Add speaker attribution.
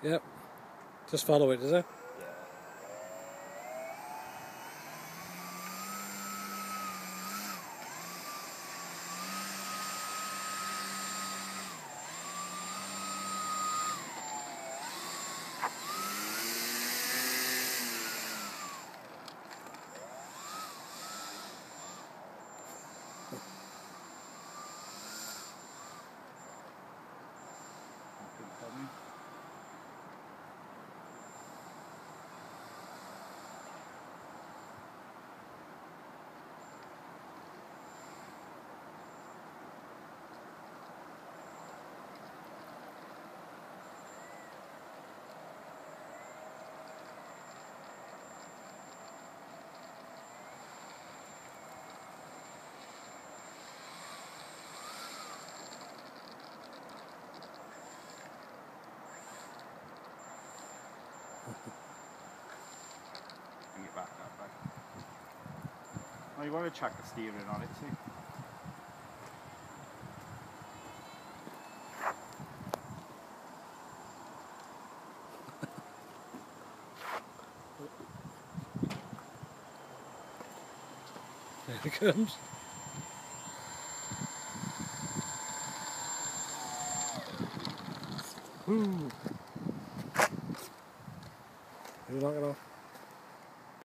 Speaker 1: Yep. Just follow it, does it?
Speaker 2: Bring it back that way. Oh, you want to chuck the steering on it too?
Speaker 1: There it comes. Ooh. You knock it off.